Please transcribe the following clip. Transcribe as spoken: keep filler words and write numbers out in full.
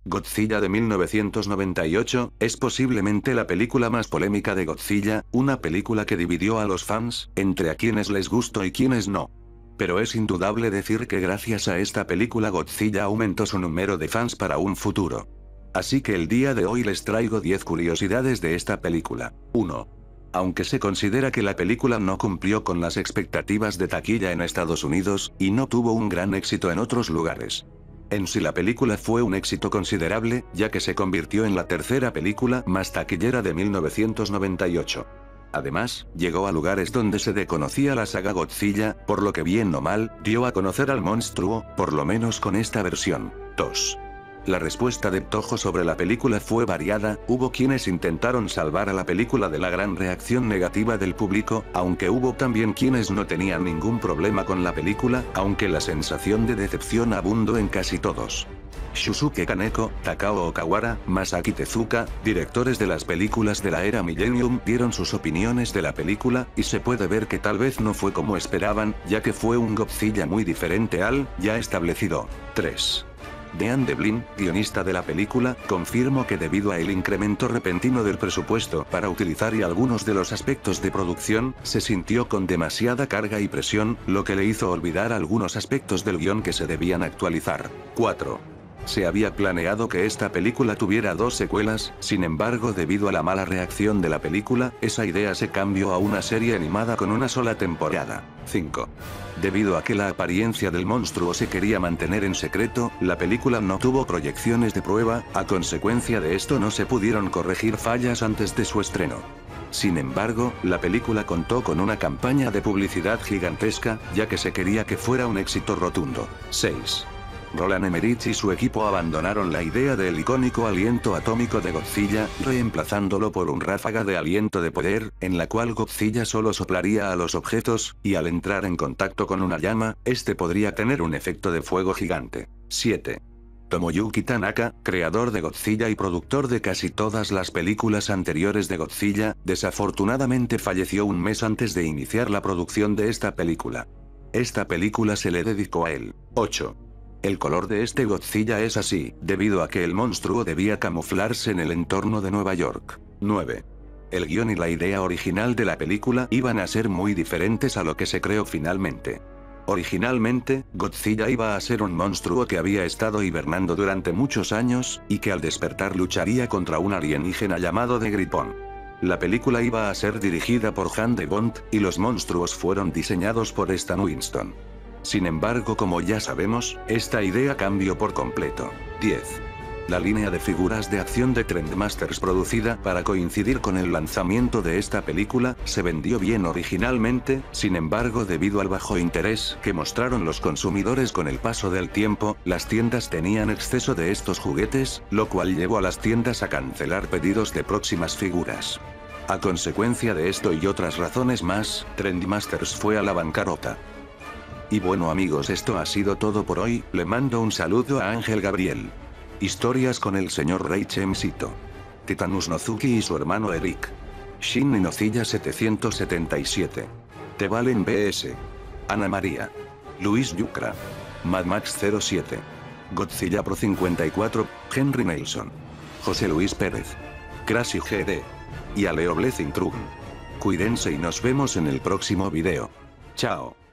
Godzilla de mil novecientos noventa y ocho, es posiblemente la película más polémica de Godzilla, una película que dividió a los fans, entre a quienes les gustó y quienes no. Pero es indudable decir que gracias a esta película Godzilla aumentó su número de fans para un futuro. Así que el día de hoy les traigo diez curiosidades de esta película. uno. Aunque se considera que la película no cumplió con las expectativas de taquilla en Estados Unidos, y no tuvo un gran éxito en otros lugares. En sí la película fue un éxito considerable, ya que se convirtió en la tercera película más taquillera de mil novecientos noventa y ocho. Además, llegó a lugares donde se desconocía la saga Godzilla, por lo que bien o mal, dio a conocer al monstruo, por lo menos con esta versión. dos. La respuesta de Toho sobre la película fue variada, hubo quienes intentaron salvar a la película de la gran reacción negativa del público, aunque hubo también quienes no tenían ningún problema con la película, aunque la sensación de decepción abundó en casi todos. Shusuke Kaneko, Takao Okawara, Masaki Tezuka, directores de las películas de la era Millennium, dieron sus opiniones de la película, y se puede ver que tal vez no fue como esperaban, ya que fue un Godzilla muy diferente al, ya establecido. tres. Dean Devlin, guionista de la película, confirmó que debido a el incremento repentino del presupuesto para utilizar y algunos de los aspectos de producción, se sintió con demasiada carga y presión, lo que le hizo olvidar algunos aspectos del guión que se debían actualizar. cuatro. Se había planeado que esta película tuviera dos secuelas, sin embargo debido a la mala reacción de la película, esa idea se cambió a una serie animada con una sola temporada. cinco. Debido a que la apariencia del monstruo se quería mantener en secreto, la película no tuvo proyecciones de prueba, a consecuencia de esto no se pudieron corregir fallas antes de su estreno. Sin embargo, la película contó con una campaña de publicidad gigantesca, ya que se quería que fuera un éxito rotundo. seis. Roland Emmerich y su equipo abandonaron la idea del icónico aliento atómico de Godzilla, reemplazándolo por un ráfaga de aliento de poder, en la cual Godzilla solo soplaría a los objetos, y al entrar en contacto con una llama, este podría tener un efecto de fuego gigante. siete. Tomoyuki Tanaka, creador de Godzilla y productor de casi todas las películas anteriores de Godzilla, desafortunadamente falleció un mes antes de iniciar la producción de esta película. Esta película se le dedicó a él. ocho. El color de este Godzilla es así, debido a que el monstruo debía camuflarse en el entorno de Nueva York. nueve. El guión y la idea original de la película iban a ser muy diferentes a lo que se creó finalmente. Originalmente, Godzilla iba a ser un monstruo que había estado hibernando durante muchos años, y que al despertar lucharía contra un alienígena llamado The Gripon. La película iba a ser dirigida por Han de Bont, y los monstruos fueron diseñados por Stan Winston. Sin embargo, como ya sabemos, esta idea cambió por completo. diez. La línea de figuras de acción de Trendmasters producida para coincidir con el lanzamiento de esta película, se vendió bien originalmente, sin embargo debido al bajo interés que mostraron los consumidores con el paso del tiempo, las tiendas tenían exceso de estos juguetes, lo cual llevó a las tiendas a cancelar pedidos de próximas figuras. A consecuencia de esto y otras razones más, Trendmasters fue a la bancarrota. Y bueno amigos, esto ha sido todo por hoy, le mando un saludo a Ángel Gabriel. Historias con el señor Reichi Msito. Titanus Nozuki y su hermano Eric. Shin Inocilla setecientos setenta y siete. Te Valen B S. Ana María. Luis Yucra. Mad Max cero siete. Godzilla Pro cincuenta y cuatro, Henry Nelson. José Luis Pérez. Crashy G D. Y a Leo Blessing Trug. Cuídense y nos vemos en el próximo video. Chao.